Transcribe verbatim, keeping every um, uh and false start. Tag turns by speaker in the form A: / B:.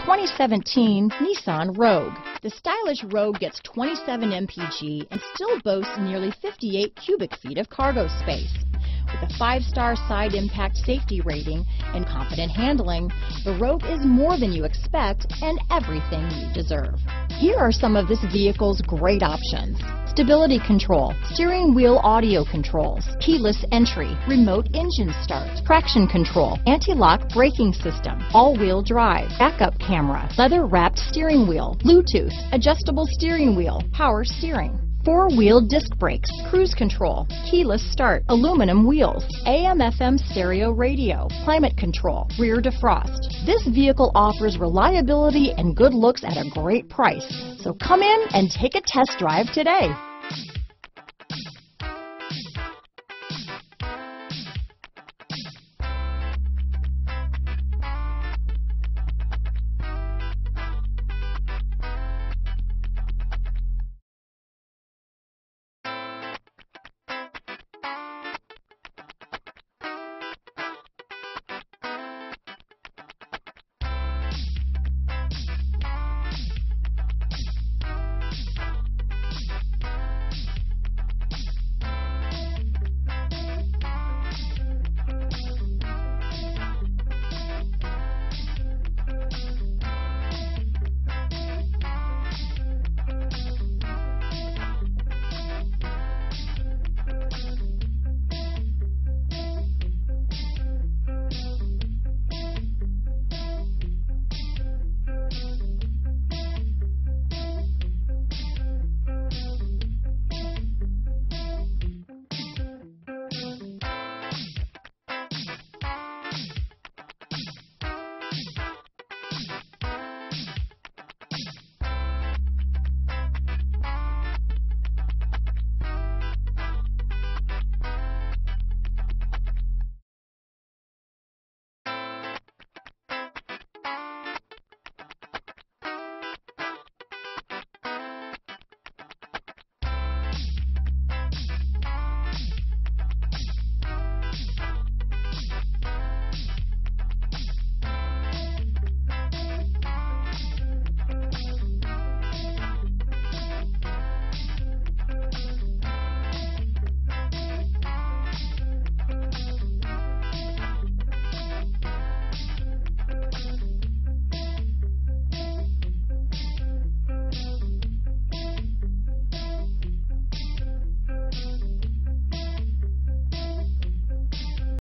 A: twenty seventeen Nissan Rogue. The stylish Rogue gets twenty-seven M P G and still boasts nearly fifty-eight cubic feet of cargo space. With a five-star side impact safety rating and confident handling, the Rogue is more than you expect and everything you deserve. Here are some of this vehicle's great options: stability control, steering wheel audio controls, keyless entry, remote engine start, traction control, anti-lock braking system, all-wheel drive, backup camera, leather-wrapped steering wheel, Bluetooth, adjustable steering wheel, power steering, four-wheel disc brakes, cruise control, keyless start, aluminum wheels, A M F M stereo radio, climate control, rear defrost. This vehicle offers reliability and good looks at a great price. So come in and take a test drive today.